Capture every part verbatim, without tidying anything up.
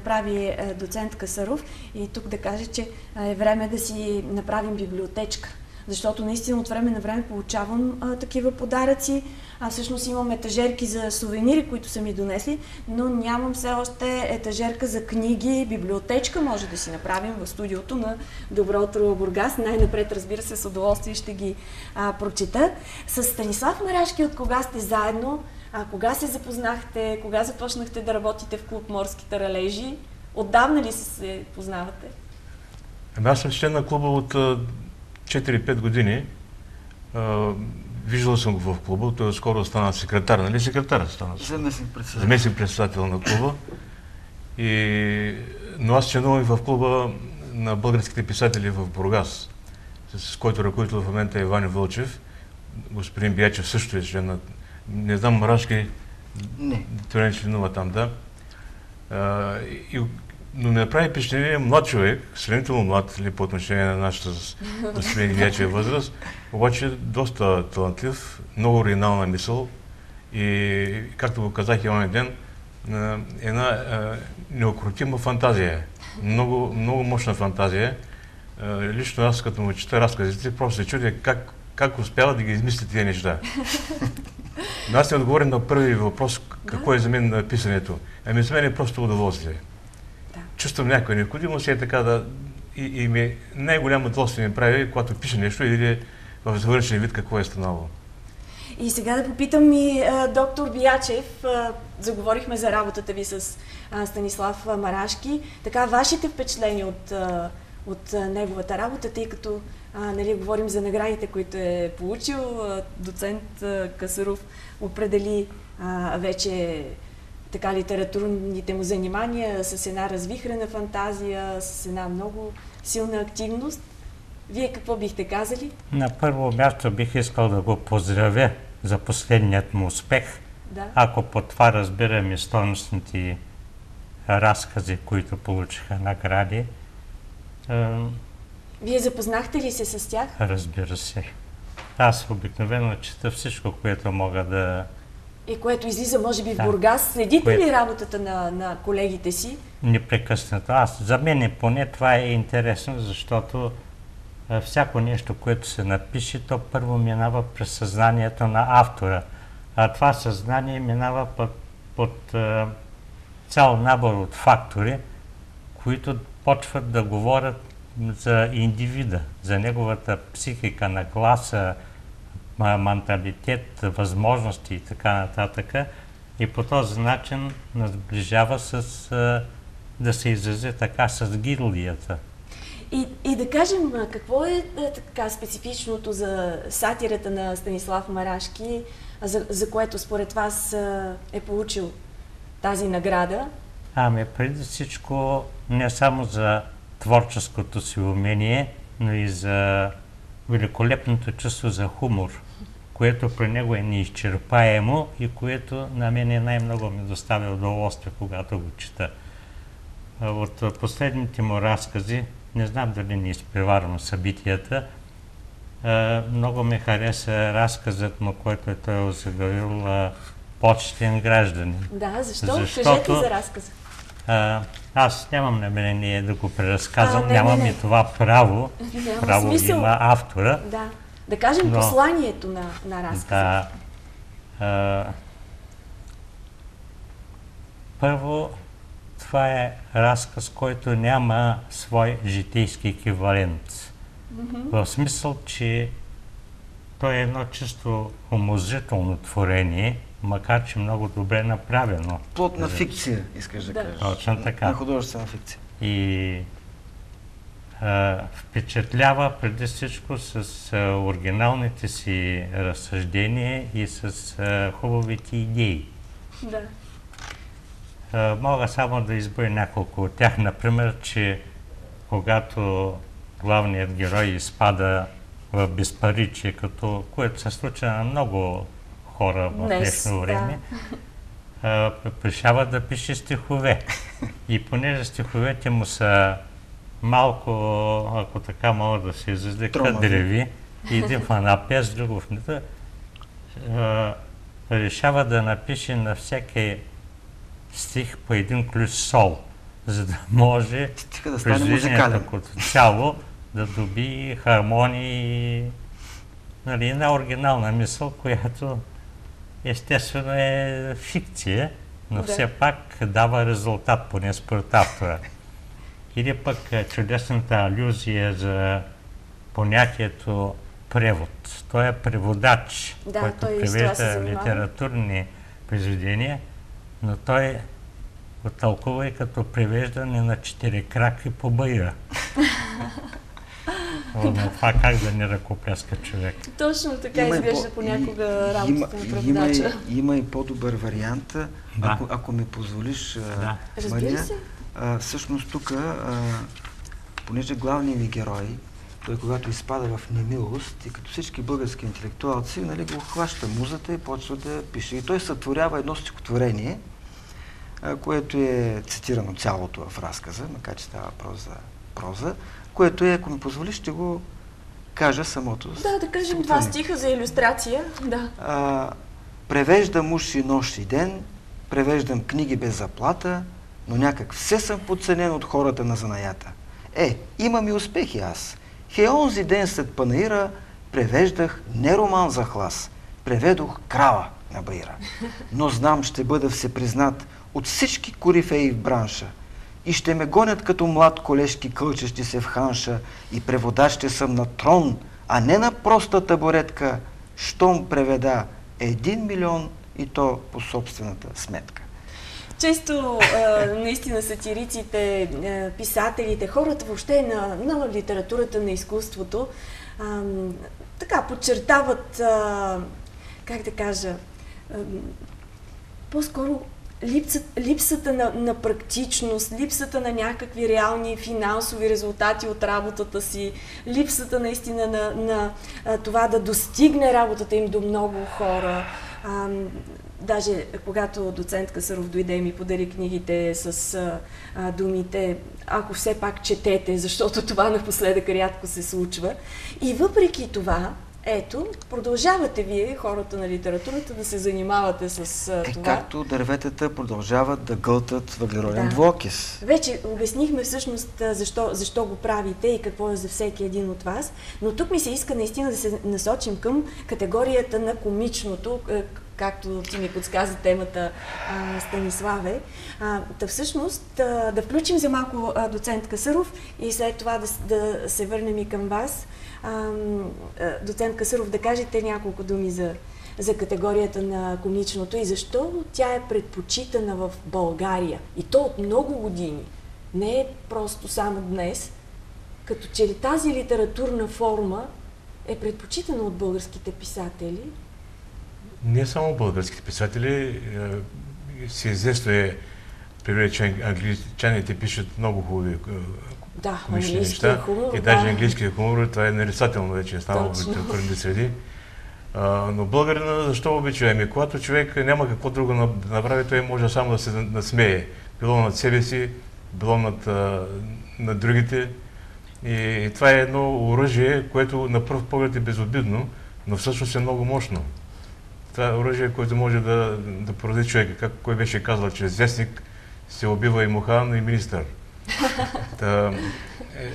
направи доцент Касаров и тук да каже, че е време да си направим библиотечка. Защото наистина от време на време получавам а, такива подаръци. А всъщност имам етажерки за сувенири, които са ми донесли, но нямам все още етажерка за книги, библиотечка може да си направим в студиото на Добро утро, Бургас. Най-напред, разбира се, с удоволствие ще ги а, прочета. С Станислав Марашки от кога сте заедно? А, кога се запознахте? Кога започнахте да работите в клуб Морските ралежи? Отдавна ли се познавате? Аз съм член на клуба от четири-пет години. Виждал съм го в клуба, той скоро стана секретар, нали? Секретар стана. Заместник-председател. Заместник-председател на клуба. И... Но аз членувам в клуба на българските писатели в Бургас, с който ръководител в момента е Иван Вълчев. Господин Биячев също е член на... Не знам, Марашки... Не. Той не членува там, да. А, и... Но ми направи впечатление млад човек, сравнително млад ли, по отношение на нашата господин Биячева възраст, обаче доста талантлив, много оригинална мисъл и, както го казах и онен ден, една неукротима фантазия. Много, много мощна фантазия. Лично аз, като му чета разказите, просто се чудя как, как успява да ги измисли тези неща. Но аз не отговорим на първи въпрос, какво е за мен на писането. Ами за мен е просто удоволствие. Чувствам някаква необходимост и е така да... И, и ми най-голямо удоволствие ми прави, когато пише нещо или в завършен вид какво е станало. И сега да попитам и а, доктор Биячев, а, заговорихме за работата ви с а, Станислав Марашки. Така, вашите впечатления от, а, от а, неговата работа, тъй като а, нали, говорим за наградите, които е получил, а, доцент а, Касаров определи а, вече така литературните му занимания с една развихрена фантазия, с една много силна активност. Вие какво бихте казали? На първо място бих искал да го поздравя за последният му успех. Да. Ако по това разбираме стойностните разкази, които получиха награди. Вие запознахте ли се с тях? Разбира се. Аз обикновено чета всичко, което мога да... И което излиза, може би, в да. Бургас. Следите Кое... ли работата на, на колегите си? Непрекъснато. Аз, за мен поне това е интересно, защото а, всяко нещо, което се напише, то първо минава през съзнанието на автора. А това съзнание минава под, под а, цял набор от фактори, които почват да говорят за индивида, за неговата психика, нагласа, менталитет, възможности и така нататък. И по този начин сближава с, да се изрази така, с гилдията. И, и да кажем, какво е така специфичното за сатирата на Станислав Марашки, за, за което според вас е получил тази награда? Ами, преди всичко, не само за творческото си умение, но и за великолепното чувство за хумор, което при него е неизчерпаемо и което на мен най-много ми доставя удоволствие, когато го чета. От последните му разкази, не знам дали не изпреварвам събитията, много ми хареса разказът му, който той е озаглавил "Почтен гражданин". Да, защо? Защото, кажете за разказа. А, аз нямам намерение да го преразказвам, а, не, нямам не, не. и това право. Няма право смисъл. Има автора. Да. Да кажем но, посланието на, на разказа. Да. А, първо, това е разказ, който няма свой житейски еквивалент. Mm-hmm. В смисъл, че той е едно чисто умозрително творение, макар че много добре направено. Плод на фикция, искаш да, да. кажеш. Точно така. На художествена фикция. И а, впечатлява преди всичко с а, оригиналните си разсъждения и с а, хубавите идеи. Да. А, мога само да изброя няколко от тях. Например, че когато главният герой изпада в безпаричие, като което се случва на много хора в Днес, днешно време, да. решава да пише стихове. И понеже стиховете му са малко, ако така мога да се изразя, кадреви, един в напес, друго в нито, решава да напише на всеки стих по един ключ сол, за да може да стане произведението като цяло да доби хармонии, нали, една оригинална мисъл, която естествено е фикция, но да. Все пак дава резултат, поне според автора. Или пък чудесната алюзия за понятието превод. Той е преводач, да, който той превежда литературни произведения, но той го тълкува и като превеждане на четири краки по баира. Но това как да не ръкопляска човек? Точно така има изглежда по, понякога работата на преводача. Има, има и по-добър вариант, да. ако, ако ми позволиш, да. Мария. А, всъщност тук, понеже главният ми герой, той когато изпада в немилост и като всички български интелектуалци, нали, го хваща музата и почва да пише. И той сътворява едно стихотворение, а, което е цитирано цялото в разказа, макар че става въпрос за проза, което е, ако ми позволиш, ще го кажа самото. Да, да кажем два стиха за илюстрация. Да. А, превеждам уши нощ и ден, превеждам книги без заплата, но някак все съм подценен от хората на занаята. Е, имам и успехи аз. Хе, онзи ден след панаира превеждах не роман за хлас, преведох крава на баира. Но знам, ще бъда всепризнат от всички корифеи в бранша и ще ме гонят като млад колежки, кълчещи се в ханша, и преводач ще съм на трон, а не на проста табуретка, щом преведа един милион и то по собствената сметка. Често наистина сатириците, писателите, хората въобще на, на литературата, на изкуството, а, така подчертават, а, как да кажа, по-скоро липсата, липсата на, на практичност, липсата на някакви реални финансови резултати от работата си, липсата наистина на, на а, това да достигне работата им до много хора. А, даже когато доцент Касъров дойде и ми подари книгите с а, а, думите "ако все пак четете", защото това напоследък рядко се случва. И въпреки това, ето, продължавате вие, хората на литературата, да се занимавате с а, е, това. Както дърветата продължават да гълтат въглероден да. двуокис. Вече обяснихме всъщност защо, защо го правите и какво е за всеки един от вас, но тук ми се иска наистина да се насочим към категорията на комичното, както ти ми подсказа темата, а, Станиславе. А, да всъщност а, да включим за малко а, доцент Касъров и след това да, да се върнем и към вас. А, а, доцент Касъров, да кажете няколко думи за, за категорията на комичното и защо тя е предпочитана в България. И то от много години. Не е просто само днес. Като че ли тази литературна форма е предпочитана от българските писатели? Не само българските писатели, си известно е, примерно, че англичаните пишат много хубави да, комични неща. Хумор, и даже да. английския хумор, това е нарицателно вече, е станало в литературните среди. А, но българина защо обича? Ами, когато човек няма какво друго да направи, той може само да се насмее. Било над себе си, било над, над другите. И, и това е едно оръжие, което на пръв поглед е безобидно, но всъщност е много мощно. Това е оръжие, което може да, да порази човека. Как кой беше казал, че вестник се убива и муха, но и министър. Та, е,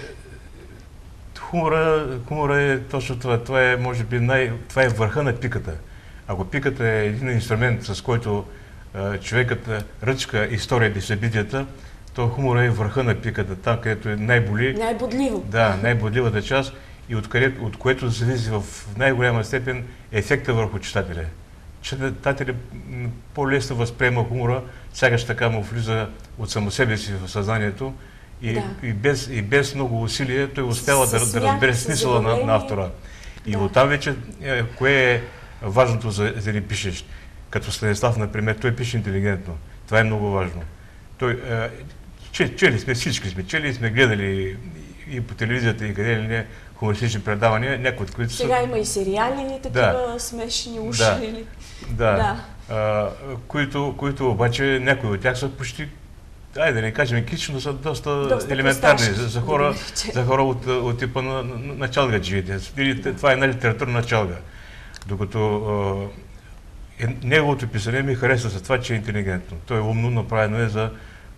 хумора, хумора е точно това. Това е, може би, най, това е върха на пиката. Ако пиката е един инструмент, с който е, човекът ръчка историята и събитията, то хумора е върха на пиката, там, където е най-боли. Най-бодливо. Да, най-бодливата част и от, къде, от което зависи в най-голяма степен ефекта върху читателя. Читателят по-лесно възприема хумора, сякаш така му влиза от само себе си в съзнанието и, да. и, без, и без много усилия той успява да, да разбере смисъла на, на автора. И да. Оттам вече, е, кое е важното за, за един пишещ? Като Станислав, например, той пише интелигентно. Това е много важно. Той, е, че, чели сме, всички сме, чели сме, гледали и по телевизията, и къде ли не, хумористични предавания, някои от които Сега са... има и сериали, такива да. смешни уши. Да. Или... Да. да. А, които, които обаче, някои от тях са почти, айде да не кажем кич, но са доста, доста елементарни за, за хора, за хора от, от типа на, на, на чалгаджиите. Това е една литературна чалга. Докато а, е, неговото писане ми харесва за това, че е интелигентно. То е умно, направено е за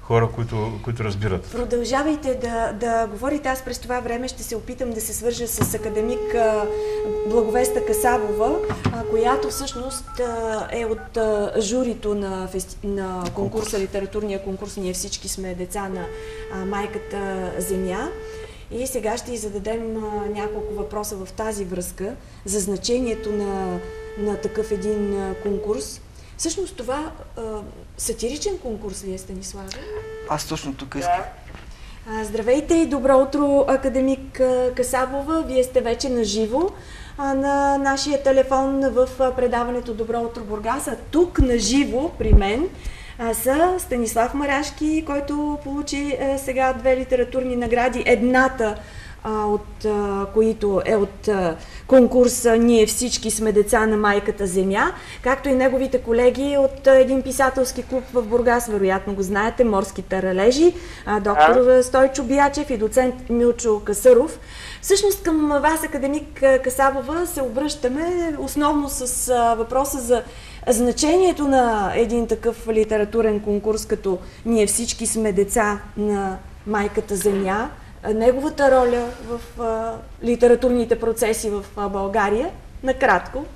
хора, които, които разбират. Продължавайте да, да говорите. Аз през това време ще се опитам да се свържа с академик а, Благовеста Касабова, а, която всъщност а, е от а, журито на, фести... на конкурса, литературния конкурс "Ние всички сме деца на а, майката земя". И сега ще й зададем а, няколко въпроса в тази връзка за значението на, на такъв един а, конкурс. Всъщност това а, сатиричен конкурс ли е, Станислава? Аз точно тук искам. А, здравейте и добро утро, академик Касабова. Вие сте вече на живо на нашия телефон в предаването "Добро утро, Бургас". А тук на живо при мен а, са Станислав Марашки, който получи а, сега две литературни награди. Едната от а, които е от а, конкурса "Ние всички сме деца на майката земя", както и неговите колеги от а, един писателски клуб в Бургас, вероятно го знаете, "Морски таралежи", а, доктор а? Стойчо Биячев и доцент Милчо Касъров. Всъщност към вас, академик Касабова, се обръщаме основно с а, въпроса за значението на един такъв литературен конкурс, като "Ние всички сме деца на майката земя", неговата роля в а, литературните процеси в а, България. Накратко.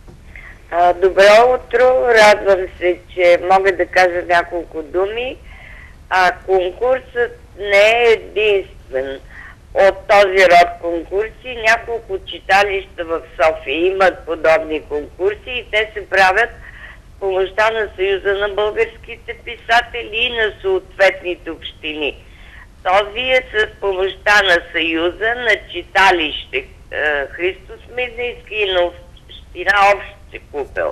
А, добро утро! Радвам се, че мога да кажа няколко думи. А конкурсът не е единствен от този род конкурси. Няколко читалища в София имат подобни конкурси и те се правят с помощта на Съюза на българските писатели и на съответните общини. Този е с помощта на Съюза, на читалище е, Христо Смирнийски и на община Общи Купел.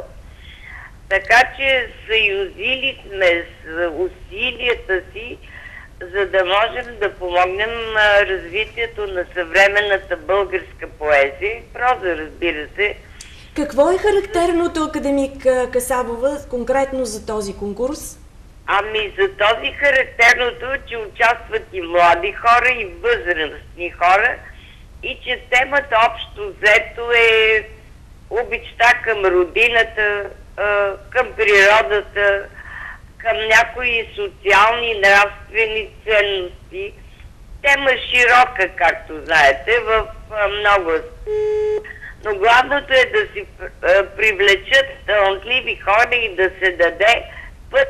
Така че съюзили сме с усилията си, за да можем да помогнем а, развитието на съвременната българска поезия и проза, разбира се. Какво е характерното, академик Касабова, конкретно за този конкурс? Ами за този характерното, че участват и млади хора, и възрастни хора, и че темата общо взето е обичта към родината, към природата, към някои социални и нравствени ценности. Тема широка, както знаете, в много. Но главното е да си привлечат талантливи хора и да се даде път.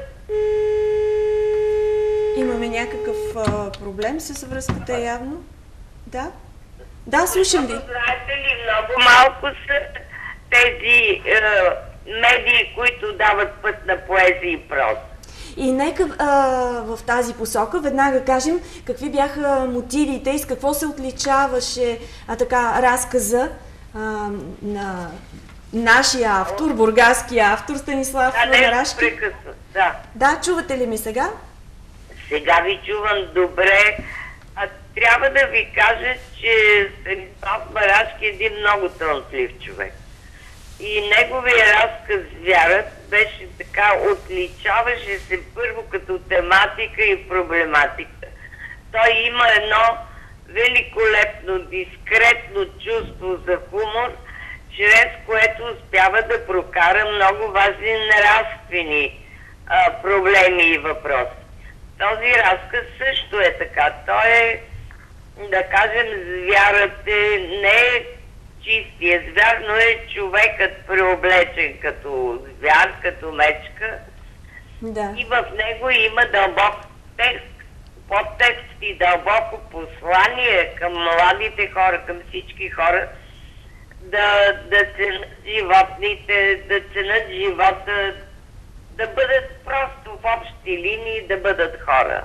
Имаме някакъв а, проблем с връзката явно. Да? Да, слушам ви. Знаете ли, много малко са тези е, медии, които дават път на поезия и проза. И нека а, в тази посока веднага кажем какви бяха мотивите и с какво се отличаваше а, така разказа а, на нашия автор, бургаския автор Станислав Марашки. Да, не да. Да, чувате ли ми сега? Сега ви чувам добре. А трябва да ви кажа, че Станислав Марашки е един много талантлив човек. И неговия разказ "Вярът" беше така, отличаваше се първо като тематика и проблематика. Той има едно великолепно, дискретно чувство за хумор, чрез което успява да прокара много важни нравствени а, проблеми и въпроси. Този разказ също е така. Той е, да кажем, звярът е, не е чистия звяр, но е човекът преоблечен като звяр, като мечка. Да. И в него има дълбок текст, подтекст и дълбоко послание към младите хора, към всички хора, да, да ценят животните, да ценят живота, да бъдат просто в общи линии, да бъдат хора.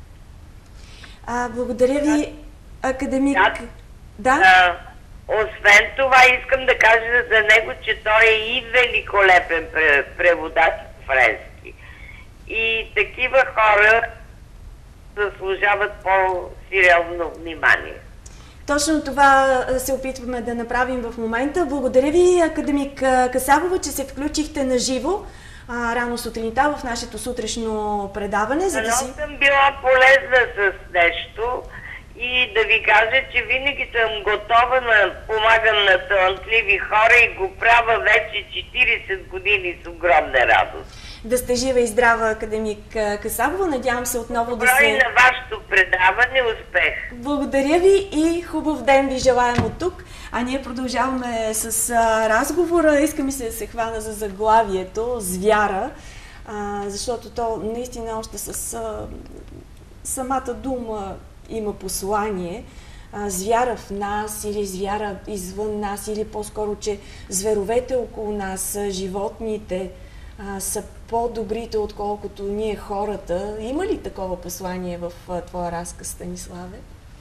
А, благодаря ви, академик. Да. Да? А, освен това, искам да кажа за него, че той е и великолепен преводач френски. И такива хора заслужават по-сериозно внимание. Точно това се опитваме да направим в момента. Благодаря ви, академик Касабова, че се включихте на живо а, рано сутринта в нашето сутрешно предаване. За да си... съм била полезна с нещо и да ви кажа, че винаги съм готова да помагам на талантливи хора и го правя вече четирийсет години с огромна радост. Да сте жива и здрава, академик Касабова. Надявам се отново да се... Добро и на вашето предаване. Успех! Благодаря ви и хубав ден ви желаем от тук. А ние продължаваме с а, разговора. Искам и се да се хвана за заглавието звяра, а, защото то наистина още с а, самата дума има послание. А, звяра в нас или звяра извън нас, или по-скоро, че зверовете около нас, животните а, са по-добрите, отколкото ние хората. Има ли такова послание в а, твоя разказ, Станиславе?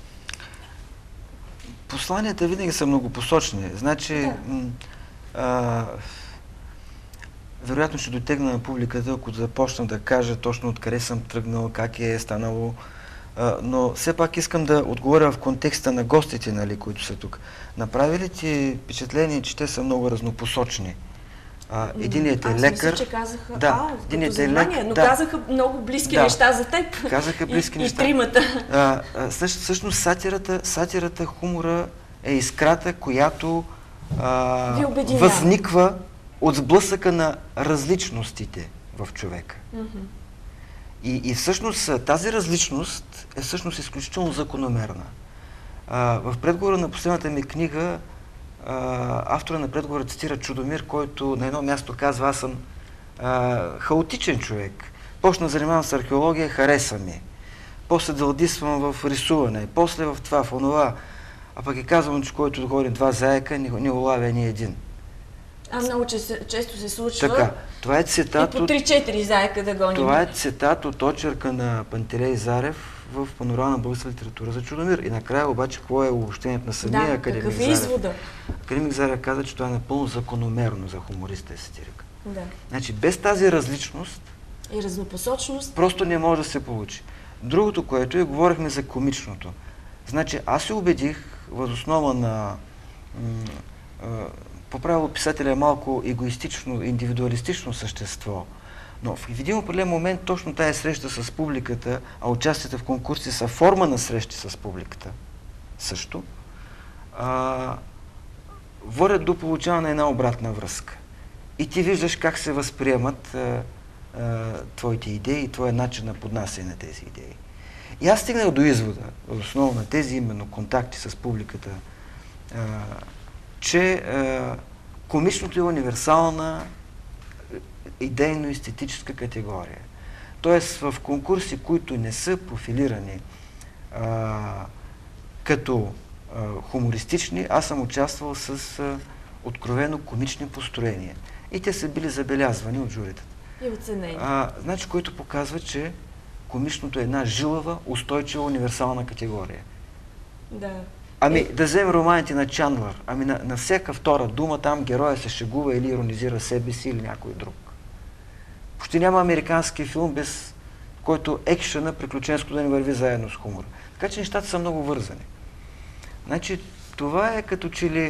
Посланията винаги са многопосочни. Значи, да. а, вероятно ще дотегна на публиката, ако започна да кажа точно откъде съм тръгнал, как е станало. А, но все пак искам да отговоря в контекста на гостите, нали, които са тук. Направи ли ти впечатление, че те са много разнопосочни? А, единият е Аз лекар. мисля, че казаха, да, а, единият е лекар, но да. казаха много близки да. неща за теб. Казаха близки и, неща. И тримата. А, а, също, всъщност сатирата, сатирата, хумора е искрата, която а, възниква от сблъсъка на различностите в човека. Mm-hmm. И, и всъщност тази различност е всъщност изключително закономерна. А, в предговора на последната ми книга а, автора на предговора цитира Чудомир, който на едно място казва: аз съм а, хаотичен човек. Почна да занимавам с археология, хареса ми. После дълдисвам в рисуване, после в това, в онова. А пък е казвам, че който догони два заека, не, не улавя ни един. А много често се случва. Така, това е цитат и по три-четири заека да гоним. Това е цитат от очерка на Пантелей Зарев в Панорама на българска литература за Чудомир. И накрая обаче, какво е обобщението на самия да, академик какъв е Зарев? извода? Академик Зарев каза, че това е напълно закономерно за хумориста и сатирика. Да. Значи, без тази различност и разнопосочност просто не може да се получи. Другото, което е, говорихме за комичното. Значи, аз се убедих въз основа на по правило писателя е малко егоистично, индивидуалистично същество, но в един определен момент точно тая среща с публиката, а участията в конкурси са форма на срещи с публиката също, а, водят до получаване на една обратна връзка. И ти виждаш как се възприемат а, а, твоите идеи, твоя начин на поднасяне на тези идеи. И аз стигнах до извода, в основа на тези именно контакти с публиката, а, че е, комичното е универсална идейно-естетическа категория. Тоест в конкурси, които не са профилирани е, като е, хумористични, аз съм участвал с е, откровено комични построения. И те са били забелязвани от журитата. И оценени. А, значи, което показва, че комичното е една жилава, устойчива, универсална категория. Да. Ами, да вземем романите на Чандлър. Ами, на, на всяка втора дума там героя се шегува или иронизира себе си или някой друг. Почти няма американски филм, без който екшена, приключенско да не върви заедно с хумора. Така че нещата са много вързани. Значи, това е като че ли...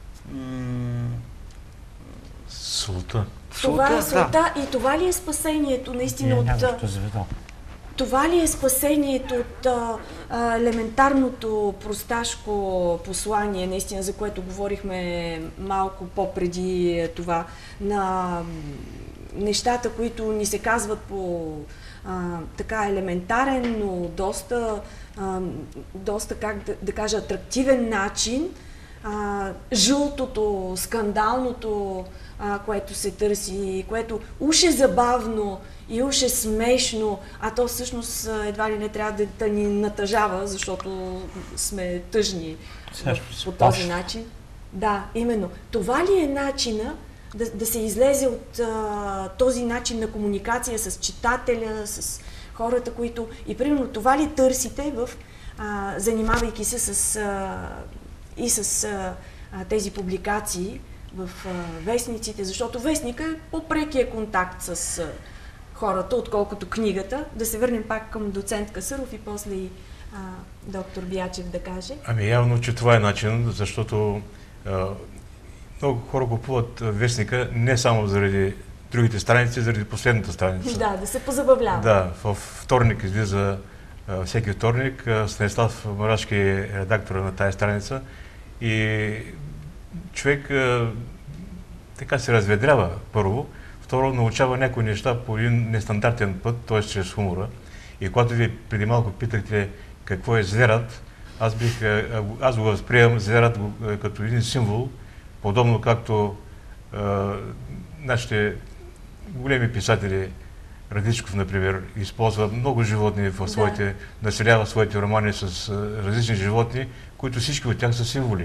Солта. Това е солта, да. И това ли е спасението наистина от... Това ли е спасението от а, а, елементарното просташко послание, наистина, за което говорихме малко по-преди това, на нещата, които ни се казват по а, така елементарен, но доста, а, доста как да, да кажа, атрактивен начин, а, жълтото, скандалното, а, което се търси, което уж е забавно и уж е смешно, а то всъщност едва ли не трябва да, да ни натъжава, защото сме тъжни по този начин. Да, именно. Това ли е начина да, да се излезе от а, този начин на комуникация с читателя, с хората, които... И примерно това ли търсите в, а, занимавайки се с, а, и с а, тези публикации в а, вестниците, защото вестника е по-прекия контакт с а, хората, отколкото книгата. Да се върнем пак към доцент Касъров и после и а, доктор Биячев да каже. Ами явно, че това е начин, защото а, много хора купуват вестника не само заради другите страници, заради последната страница. Да, да се позабавлява. Да, във вторник излиза а, всеки вторник. А, Станислав Марашки е редактора на тая страница и човек а, така се разведрява първо. второ, научава някои неща по един нестандартен път, т.е. чрез хумора. И когато ви преди малко питахте какво е зверът, аз, бих, аз го възприемам зверът като един символ, подобно както а, нашите големи писатели, Радичков, например, използва много животни в своите, да. населява своите романи с а, различни животни, които всички от тях са символи.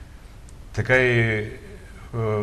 Така и а,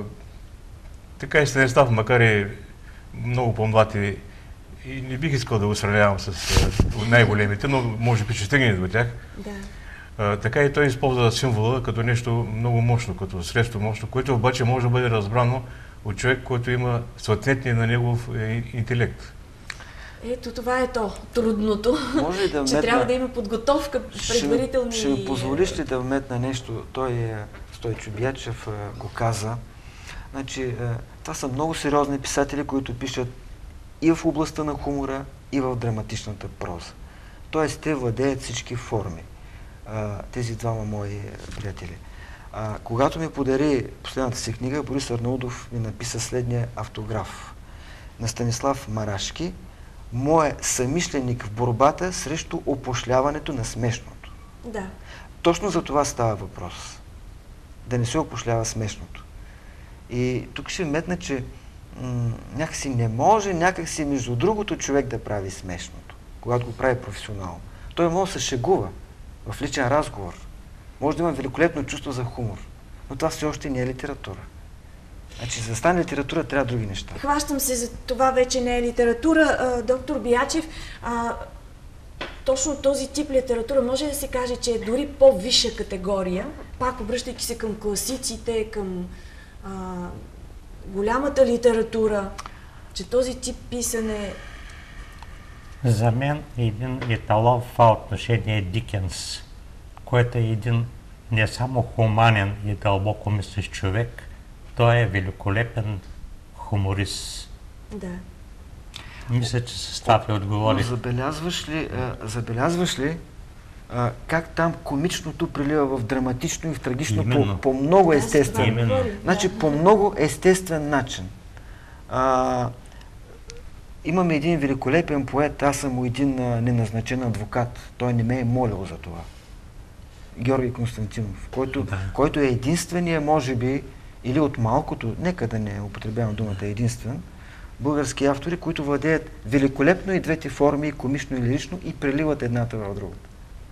така и Станислав, макар и много по-млад и, и не бих искал да го сравнявам с най-големите, но може би ще стигне до тях. Да. А, така и той използва символа като нещо много мощно, като средство мощно, което обаче може да бъде разбрано от човек, който има съответния на негов интелект. Ето това е то, трудното, може да че вметна... трябва да има подготовка, предварителни... Ще, ще ми позволиш ли да вметна нещо? Той, Стойчо Биячев, го каза. Значи, това са много сериозни писатели, които пишат и в областта на хумора, и в драматичната проза. Тоест, те владеят всички форми. Тези двама мои приятели. А, когато ми подари последната си книга, Борис Арнаудов ми написа следния автограф на Станислав Марашки, мое съмишленик в борбата срещу опошляването на смешното. Да. Точно за това става въпрос. Да не се опошлява смешното. И тук ще метна, че някакси не може някакси между другото човек да прави смешното, когато го прави професионално. Той може да се шегува в личен разговор. Може да има великолепно чувство за хумор, но това все още не е литература. Значи, за да стане литература, трябва други неща. Хващам се за това, вече не е литература. А, доктор Биячев, а, точно този тип литература може да се каже, че е дори по-висша категория, пак обръщайки се към класиците, към а, голямата литература, че този тип писане... За мен един еталон в това отношение е Дикенс, който е един не само хуманен и дълбоко мислещ човек, той е великолепен хуморист. Да. Мисля, че с това ви отговорих. Забелязваш ли, а, забелязваш ли а, как там комичното прилива в драматично и в трагично по, по много естествен. Именно. Значи по много естествен начин. А, имаме един великолепен поет, аз съм му един а, неназначен адвокат. Той не ме е молил за това. Георги Константинов, който, да. който е единствения, може би, или от малкото, нека да не употребявам думата единствен, български автори, които владеят великолепно и двете форми, и комично и лирично, и преливат едната в другата.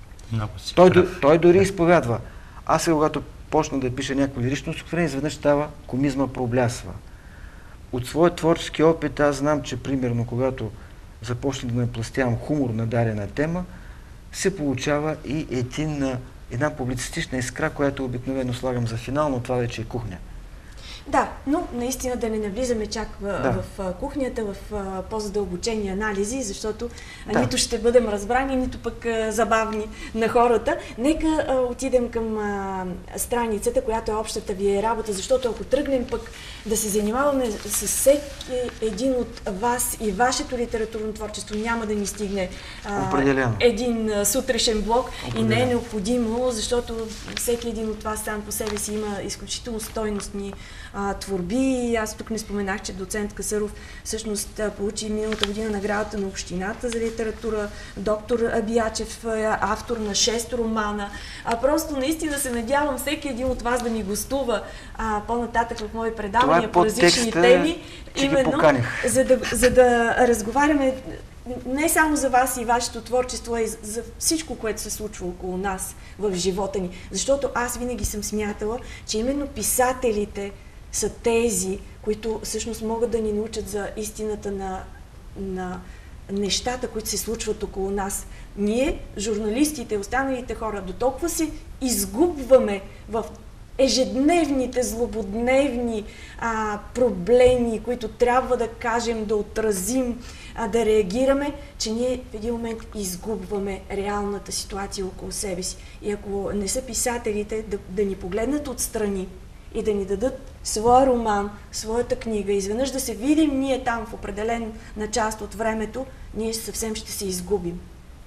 Той, той дори изповядва. Аз сега, когато почна да пиша някакво лирично стихотворение, изведнъж става комизма проблясва. От своя творчески опит аз знам, че примерно, когато започна да напластявам хумор на дадена тема, се получава и един, една публицистична искра, която обикновено слагам за финал, но това вече е кухня. Да, но наистина да не навлизаме чак в, да. в кухнята, в по-задълбочени анализи, защото да. нито ще бъдем разбрани, нито пък забавни на хората. Нека а, отидем към а, страницата, която е общата ви работа, защото ако тръгнем пък да се занимаваме с всеки един от вас и вашето литературно творчество, няма да ни стигне а, един а, сутрешен блок. Определено. И не е необходимо, защото всеки един от вас сам по себе си има изключително стойностни а, творби. Аз тук не споменах, че доцент Касъров всъщност а, получи миналата година наградата на общината за литература, доктор Биячев, автор на шест романа. А, просто наистина се надявам всеки един от вас да ми гостува а, по-нататък в мои предавания е по различни теми, именно за да, за да разговаряме не само за вас и вашето творчество, а и за всичко, което се случва около нас в живота ни. Защото аз винаги съм смятала, че именно писателите са тези, които всъщност могат да ни научат за истината на, на нещата, които се случват около нас. Ние, журналистите, останалите хора, до толкова се изгубваме в ежедневните, злободневни а, проблеми, които трябва да кажем, да отразим, а, да реагираме, че ние в един момент изгубваме реалната ситуация около себе си. И ако не са писателите да, да ни погледнат отстрани и да ни дадат своя роман, своята книга, изведнъж да се видим ние там в определена част от времето, ние съвсем ще се изгубим.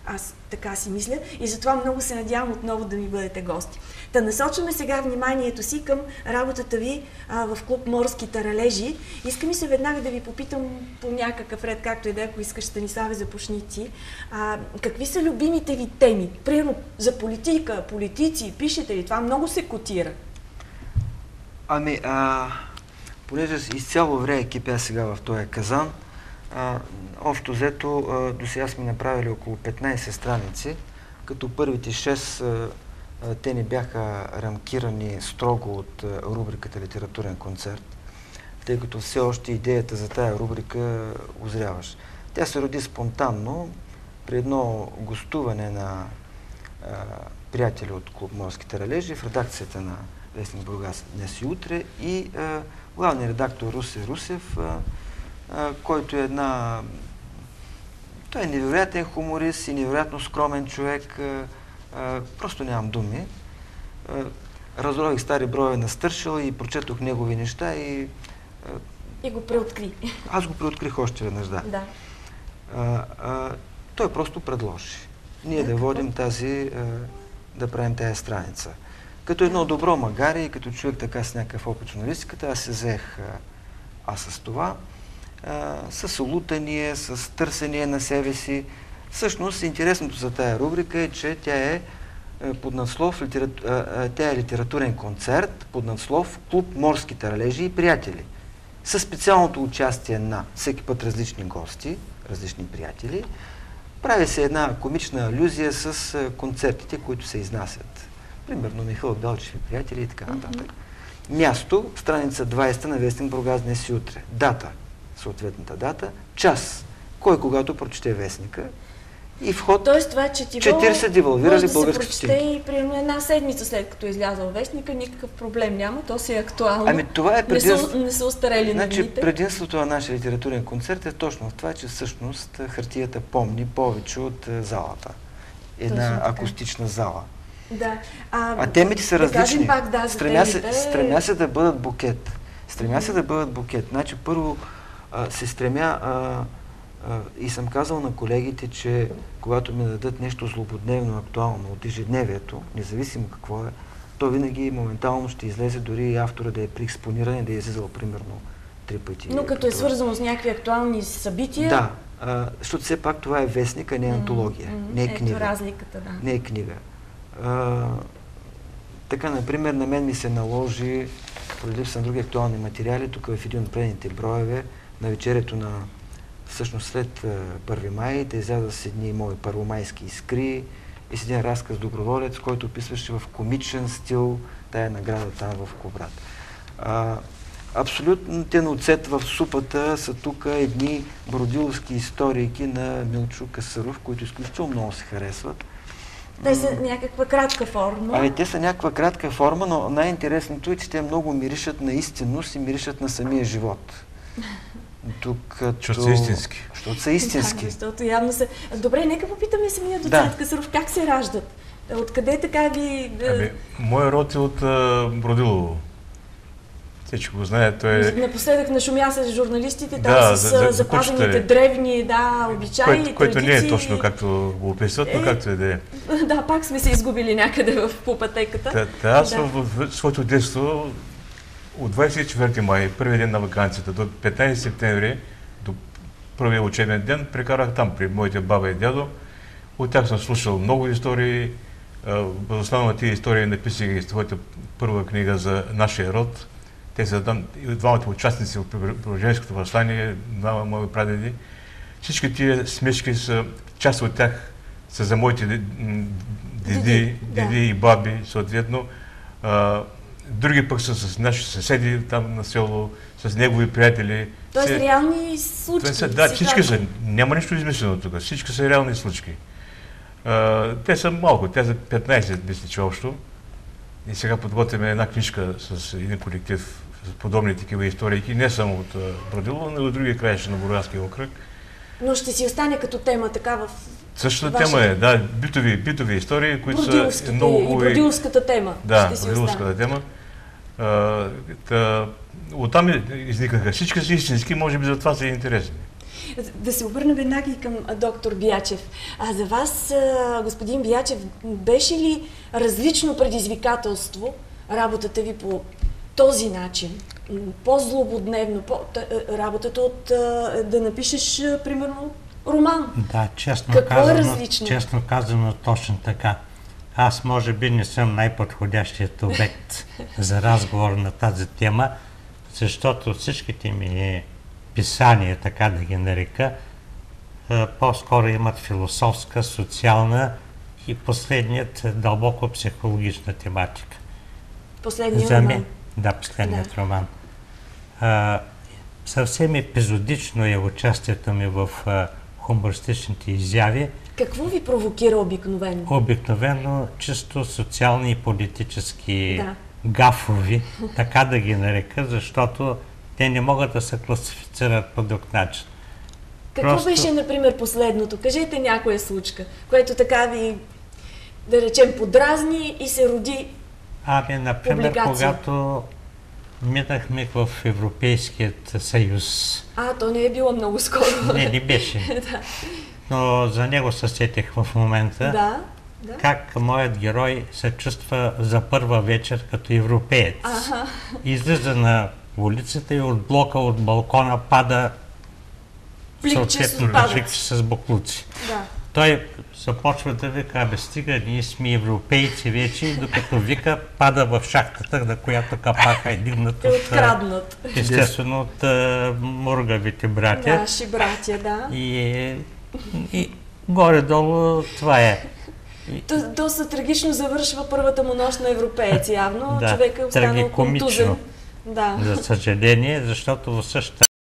Аз така си мисля и затова много се надявам отново да ми бъдете гости. Да насочваме сега вниманието си към работата ви а, в клуб Морски таралежи. Искам и се веднага да ви попитам по някакъв ред, както и да, ако искаш, Станиславе, започни ти. А, какви са любимите ви теми? Примерно за политика, политици, пишете ли? Това много се котира. Ами, а, понеже изцяло врее кипя сега в този казан, а, общо взето а, до сега сме направили около петнайсет страници, като първите шест а, а, те не бяха рамкирани строго от а, рубриката Литературен концерт, тъй като все още идеята за тая рубрика озряваш. Тя се роди спонтанно при едно гостуване на а, приятели от клуб Морски таралежи в редакцията на вестник Бургас днес и утре и а, главният редактор Русе Русев, а, а, който е една... Той е невероятен хуморист и невероятно скромен човек. А, а, просто нямам думи. А, разрових стари броеве на Стършел и прочетох негови неща и... А, и го преоткри. Аз го преоткрих още веднъж, да. Да. А, а, той просто предложи ние да, да водим тази... А, да правим тази страница. Като едно добро магари и като човек така с някакъв опит в журналистиката, аз се взех а, аз с това, а, с лутание, с търсение на себе си. Всъщност, интересното за тая рубрика е, че тя е под надслов, литерату... а, тя е литературен концерт под надслов клуб Морски таралежи и приятели. Със специалното участие на всеки път различни гости, различни приятели. Прави се една комична алюзия с а, концертите, които се изнасят. Примерно Михаил Белчев и приятели и така нататък. Mm-hmm. Място, страница двайсета на вестник Бургас днес и утре. Дата, съответната дата, час, кой когато прочете вестника и вход. Тоест това четиво четирийсет девалвирали може български да се прочете стихи. и примерно една седмица след като е излязъл вестника, никакъв проблем няма, то си е актуално. Ами това е предимство... Не са, не са устарели значи, новините. предимството на нашия литературен концерт е точно в това, че всъщност хартията помни повече от залата. Една акустична зала. Да. А, а темите са да различни. Пак, да, стремя, темите... се, стремя се да бъдат букет. Стремя mm-hmm. се да бъдат букет. Значи първо а, се стремя а, а, и съм казал на колегите, че когато ми дадат нещо злободневно, актуално от ежедневието, независимо какво е, то винаги моментално ще излезе, дори и автора да е преекспониран и да е излизал примерно три пъти. Но като е свързано с някакви актуални събития... Да, а, защото все пак това е вестник, а не е антология. Mm-hmm. Не е книга. Ето разликата, да. Не е книга. А, така, например, на мен ми се наложи, поради липса на други актуални материали, тук в един от предните броеве, на вечерието на, всъщност след първи май, да изляза с едни мои първомайски искри и с един разказ Доброволец, който описваше в комичен стил тая награда там в Кубрат. А, абсолютен оцет в супата са тук едни бродиловски историйки на Милчо Касаров, които изключително много се харесват. Те са някаква кратка форма. Ами те са някаква кратка форма, но най-интересното е, че те много миришат на истинност и миришат на самия живот. Тук като... Защото са истински. Защото са истински. Да, защото явно са... Добре, нека попитаме самия доцент Касаров, как се раждат? Откъде така ви... Ами, моят род е от а, Бродилово. Всички го знаят, той е... Напоследък нашумя с журналистите, да, там с за, за, запазените древни, да, обичаи, Кое, което традиции. не е точно както го описват, но е, както и да е. Да, пак сме се изгубили някъде в по пътеката. Та, та, аз да. в, в, в своето детство от двайсет и четвърти май, първи ден на ваканцията, до петнайсети септември, до първия учебен ден, прекарах там при моите баба и дядо. От тях съм слушал много истории. Въз основа на тези истории написах и своята първа книга за нашия род. Те са там, двамата участници от Преображенското въстание, двама мои прадеди. Всички тия смешки са, част от тях са за моите деди, деди да. и баби, съответно. А, други пък са с наши съседи там на село, с негови приятели. Тоест се, реални случки. Са, да, всички са. Няма нищо измислено тук. Всички са реални случки. А, те са малко, те са петнайсет, мисля, че общо. И сега подготвяме една книжка с един колектив с подобни такива истории, не само от Бродилово, но и от други краища на Бургаския окръг. Но ще си остане като тема така в... Същата вашата... тема е, да, битови, битови истории, които са много хубави. И бродилската тема. Да, бродилската тема. А, та, оттам изникнаха. Всички са истински, може би затова са интересни. Да се обърна веднага и към доктор Биячев. А за вас, а, господин Биячев, беше ли различно предизвикателство работата ви по този начин? По-злободневно, по, работата от а, да напишеш, а, примерно, роман? Да, честно Какво казано, е различно? честно казано, точно така. Аз може би не съм най-подходящият обект за разговор на тази тема, защото всичките ми писания, така да ги нарека, по-скоро имат философска, социална и последният дълбоко психологична тематика. Последният За роман. мен, да, последният Да. роман. А, съвсем епизодично е участието ми в а, хумористичните изяви. Какво ви провокира обикновено? Обикновено чисто социални и политически Да. гафови, така да ги нарека, защото те не могат да се класифицират по друг начин. Какво Просто- беше, например, последното? Кажете някоя случка, което така ви, да речем, подразни и се роди. Ами, например, Публикация. когато минахме в Европейският съюз, А, то не е било много скоро. не, не беше, да. но за него се сетих в момента, Да, да. как моят герой се чувства за първа вечер като европеец. Аха. Излиза на улицата и от блока, от балкона пада Пликче с съответно отпадъци. пликче с буклуци. Да. Той започва да вика, абе стига, ние сме европейци вече, и докато вика, пада в шахтата, на която капака е дигнат Е от, а, откраднат. естествено, от а, мургавите братя. Наши братя, да. И, и горе-долу това е. То, доста трагично завършва първата му нощ на европеец, явно. Да, Човек е останал трагикомично. контузен. Да. За съжаление, защото в същата